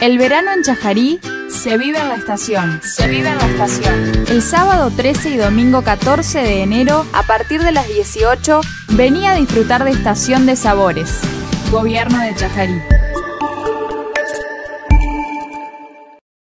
El verano en Chajarí se vive en la estación. Se vive en la estación. El sábado 13 y domingo 14 de enero, a partir de las 18, venía a disfrutar de Estación de Sabores. Gobierno de Chajarí.